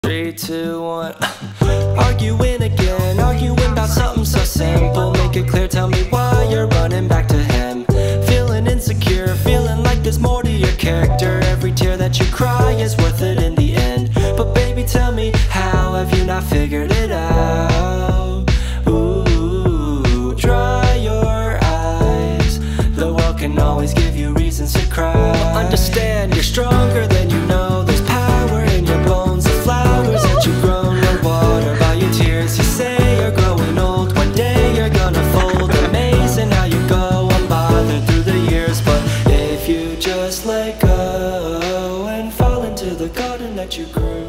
3, 2, 1 Arguing again, arguing about something so simple. Make it clear, tell me why you're running back to him. Feeling insecure, feeling like there's more to your character. Every tear that you cry is worth it in the end. But baby, tell me, how have you not figured it out? Ooh, dry your eyes. The world can always give you reasons to cry. Understand, you're stronger than you know. There's power in your bones, the flowers that you've grown. No water by your tears. You say you're growing old, one day you're gonna fold. Amazing how you go unbothered through the years. But if you just let go and fall into the garden that you grew.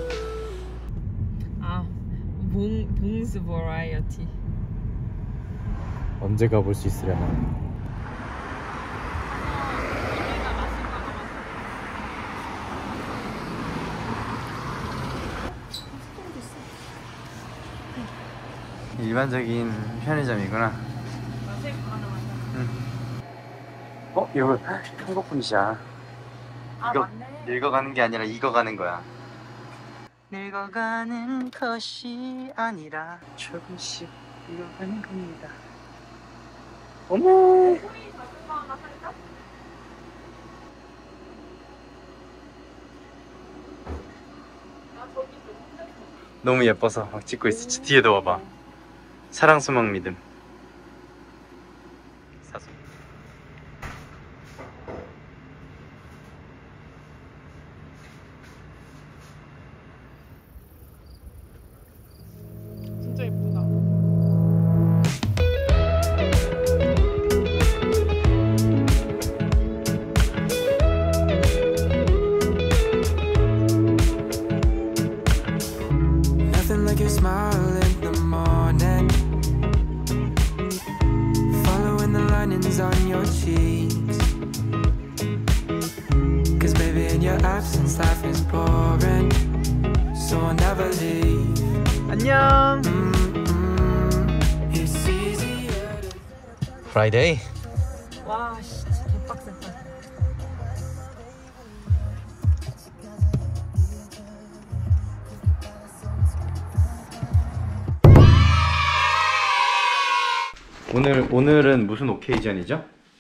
봉스 버라이어티. 언제 가볼 수 있으려나. 일반적인 편의점이구나. 응. 이거 한국 분이시야. 이거 맞네. 늙어가는 게 아니라 익어가는 거야. 늙어가는 것이 아니라 조금씩 익어가는 겁니다. 어머. 너무 예뻐서 막 찍고 있어. 뒤에도 봐봐. 사랑, 소망, 믿음. 사슴. 진짜 예쁘다. Nothing like your smile in the morning, following the linings on your cheeks. Cause baby in your absence life is boring, so I'll never leave. 안녕. It's easier to... 프라이데이. 와, 진짜 개빡셌다. 오늘은 무슨 오케이전이죠?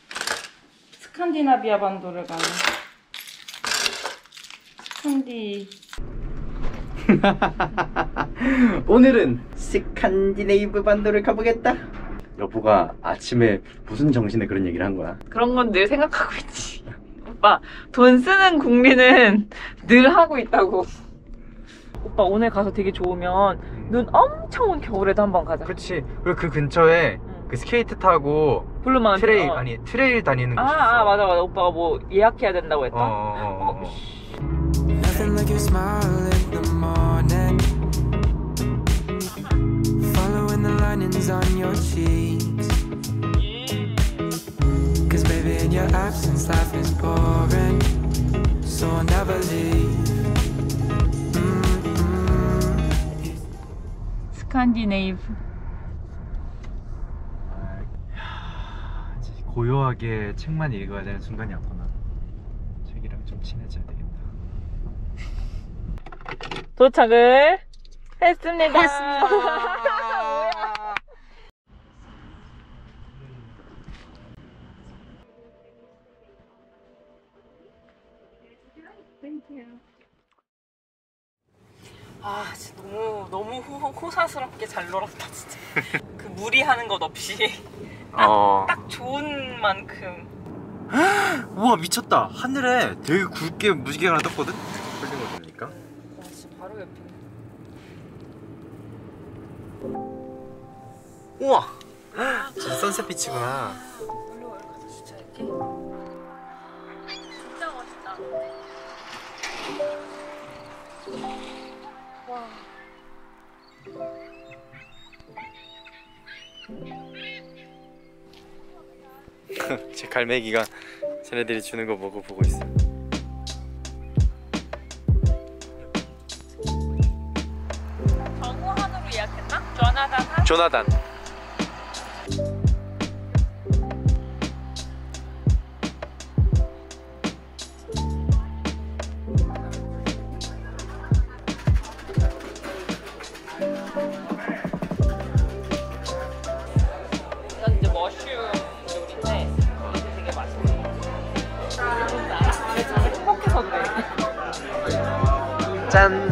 스칸디나비아 반도를 가는 스칸디. 오늘은 스칸디네이브 반도를 가보겠다. 여보가 아침에 무슨 정신에 그런 얘기를 한 거야? 그런 건 늘 생각하고 있지. 오빠, 돈 쓰는 국민은 늘 하고 있다고. 오빠 오늘 가서 되게 좋으면 눈 엄청 온 겨울에도 한번 가자. 그렇지. 그리고 그 근처에 그 스케이트 타고 블루마운틴. 트레일 아니 트레일 다니는 곳이 있어. 맞아. 오빠가 뭐 예약해야 된다고 했다. Nothing like your smile in the morning, following the linings on your cheeks. Cause baby in your absence life is boring, so I'll never leave. 스칸디네이브. 고요하게 책만 읽어야 되는 순간이 왔구나. 책이랑 좀 친해져야 되겠다. 도착을 했습니다. 뭐야? 아, 진짜 너무 호사스럽게 잘 놀았다 진짜. 그 무리하는 것 없이 딱 좋은 만큼. 우와 미쳤다. 하늘에 되게 굵게 무지개가 하나 떴거든? 홀딩 어딥니까? 와, 진짜 바로 옆에. 우와! 진짜 선셋 빛이구나. 일로 가서 주차할게. 진짜 멋있다. 와. 제 갈매기가 쟤네들이 주는 거 보고 있어. 정우한으로 예약했나? 조나단. 짠.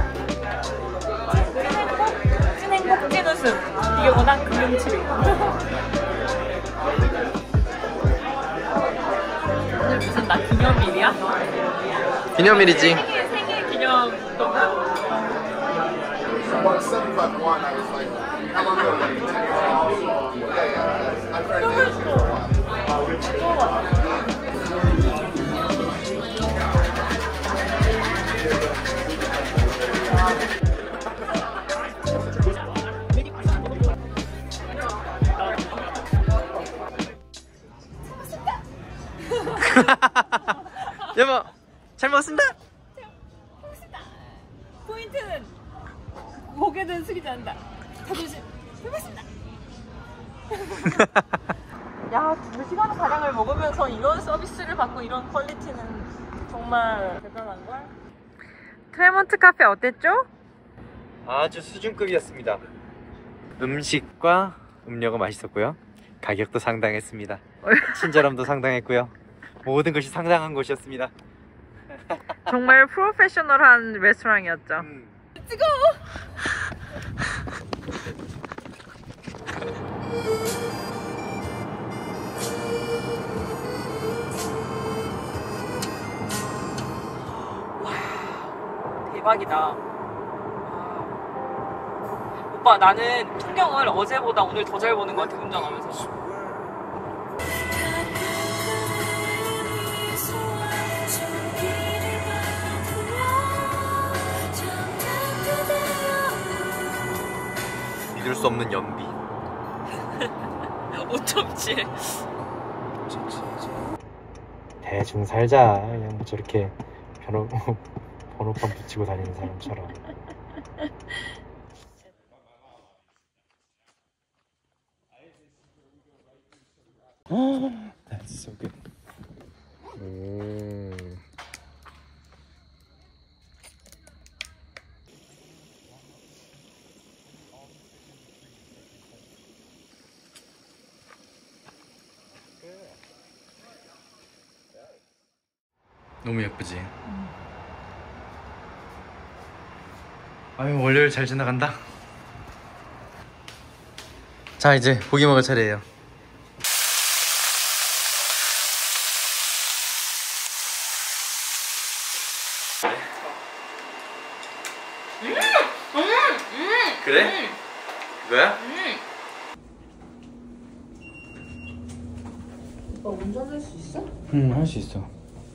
찐행복 찐웃음. 이게 워낙 금융치료. 오늘 무슨 나 기념일이야? 기념일이지. 생일 기념 동안. About 751, I was like, how long ago did you take off? Yeah, I'm trying 여보, 잘 먹었습니다. 포인트는 고개는 숙이지 않는다. 자존심. 해봤습니다. 야, 2시간 가량을 먹으면서 이런 서비스를 받고 이런 퀄리티는 정말 대단한걸? 트레몬트 카페 어땠죠? 아주 수준급이었습니다. 음식과 음료가 맛있었고요. 가격도 상당했습니다. 친절함도 상당했고요. 모든 것이 상당한 곳이었습니다. 정말 프로페셔널한 레스토랑이었죠. 찍어! 와, 대박이다. 오빠, 나는 풍경을 어제보다 오늘 더 잘 보는 것 같아, 운전하면서. 믿을 수 없는 연비. 어쩜지. 대충 살자. 그냥 뭐 저렇게 번호판 붙이고 다니는 사람처럼. That's so good. 너무 예쁘지? 아유, 월요일 잘 지나간다. 자, 이제 고기 먹을 차례예요. 그래? 이거야? 오빠 운전할 수 있어? 응, 할 수 있어.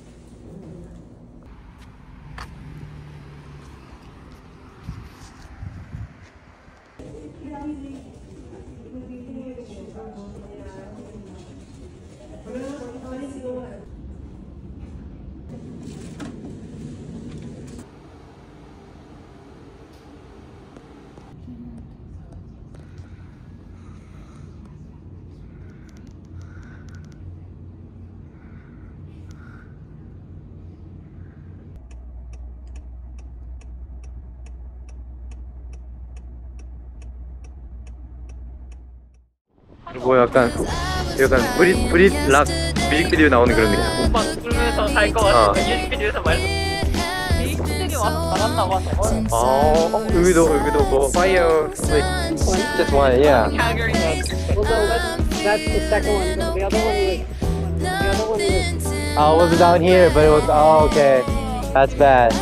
뭐 약간 브릿 락 뮤직비디오 나오는 그런 느낌. 오빠 부르면서 잘 것 같아. 뮤직비디오에서 말했어. 베이스들이 와서 잘한다 봐. 여기도 뭐 파이어 just one, yeah. Calgary. That's the second one. The other one was I was down here, but it was okay. That's bad.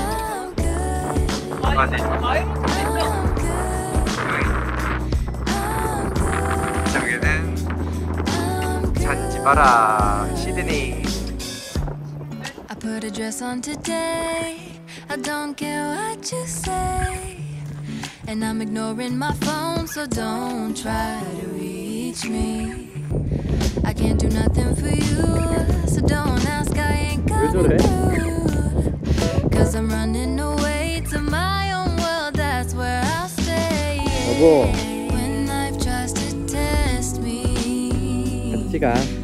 저기는 잔지바라 시드니. I put a dress on today. I don't care what you say. And I'm ignoring my phone, so don't try to reach me. I can't do nothing for you, so don't ask, I ain't coming through. Cause I'm running away to my own world, that's where I'll stay. 여보. When life tries to test me. 같이 가.